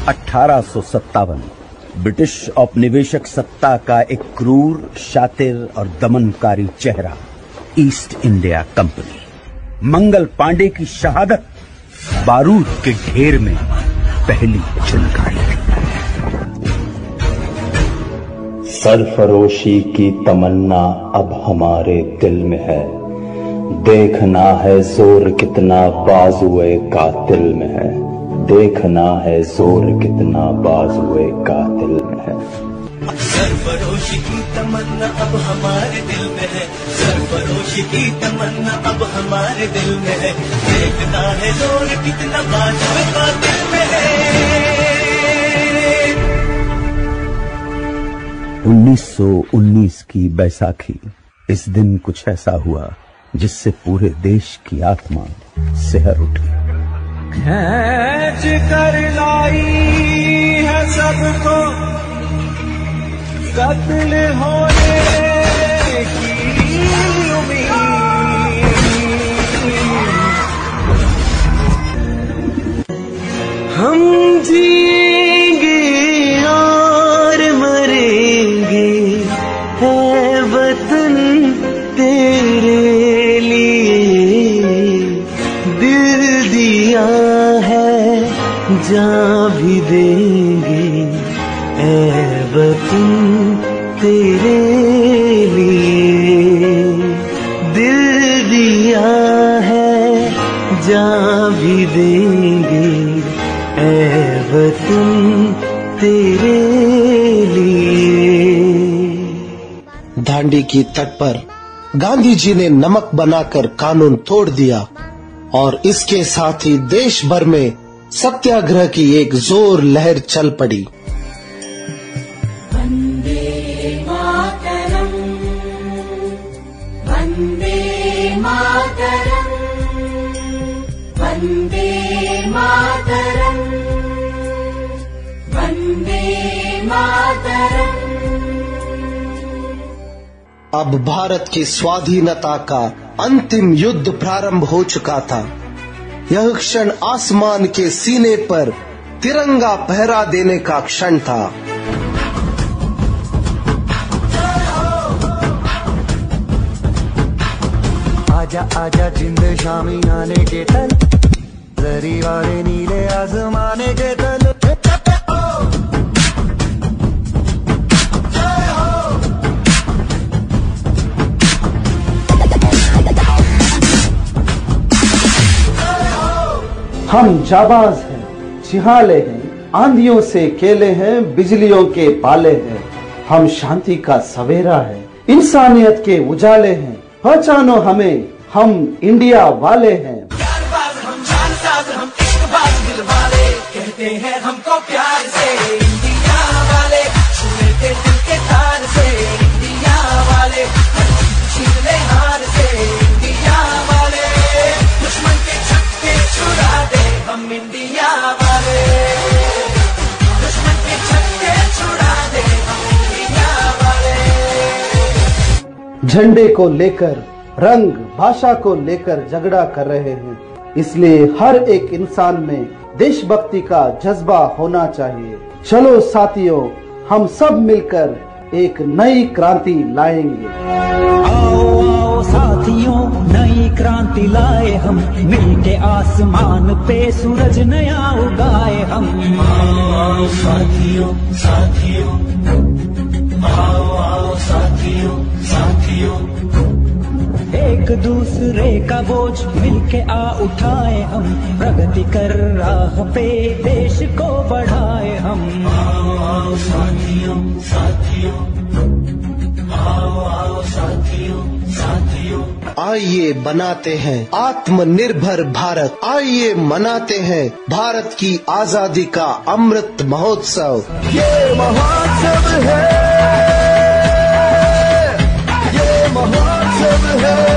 1857 British औपनिवेशिक सत्ता का एक क्रूर, शातिर और दमनकारी चेहरा, East India company. Mangal Pandey की शहादत बारूद के ढेर में पहली चिंगारी। सरफरोशी की तमन्ना अब हमारे दिल में है, देखना है जोर कितना बाजुए कातिल में है, देखना है जोर कितना बाजुए कातिल में है। सरफरोशी की तमन्ना अब हमारे दिल में है, सरफरोशी की तमन्ना अब हमारे दिल में है, देखना है जोर कितना बाजुए कातिल में है। 1919 की बैसाखी, इस दिन कुछ ऐसा हुआ जिससे पूरे देश की आत्मा सिहर उठी। खींच कर लाई है सबको कत्ल होने की उम्मीद, हम जिएंगे और मरेंगे है वतन तेरे लिए, दिल दिया है जान भी देंगे ऐ वतन तेरे लिए, दिल दिया है जान भी देंगे ऐ वतन तेरे लिए। दांडी की तट पर गांधी जी ने नमक बनाकर कानून तोड़ दिया और इसके साथ ही देश भर में सत्याग्रह की एक जोर लहर चल पड़ी। वंदे मातरम, वंदे मातरम, वंदे मातरम, वंदे मातरम। अब भारत की स्वाधीनता का अंतिम युद्ध प्रारंभ हो चुका था। यह क्षण आसमान के सीने पर तिरंगा फहरा देने का क्षण था। आजा आजा जिंद शामी आने के तल, जरी वाले नीले आसमाने के तल। हम जाबाज हैं, जिहाले हैं, आंधियों से केले हैं, बिजलियों के पाले हैं। हम शांति का सवेरा है, इंसानियत के उजाले हैं। पहचानो हमें, हम इंडिया वाले हैं। प्यारबाज हम, जानसाज हम, इश्कबाज दिल वाले, कहते हैं हमको प्यार से इंडिया वाले, छू लेते दिल के तार से इंडिया वाले, छीन ले हार से इंडिया वाले, दुश्मन के छक्के छुड़ा दे हम इंडिया वाले, दुश्मन के छक्के छुड़ा दे हम इंडिया वाले। झंडे को लेकर, रंग भाषा को लेकर झगड़ा कर रहे हैं, इसलिए हर एक इंसान में देशभक्ति का जज्बा होना चाहिए। चलो साथियों, हम सब मिलकर एक नई क्रांति लाएंगे। आओ आओ साथियों, नई क्रांति लाए हम, मिलके आसमान पे सूरज नया उगाए हम। आओ आओ साथियों साथियों, आओ आओ साथियों साथियों, एक दूसरे का बोझ मिलके आ उठाए हम, प्रगति कर राह पे देश को बढ़ाए हम। आओ आओ साथियों साथियों, आओ आओ साथियों साथियों। आइए बनाते हैं आत्मनिर्भर भारत, आइए मनाते हैं भारत की आजादी का अमृत महोत्सव। ये महोत्सव है, ये महोत्सव है।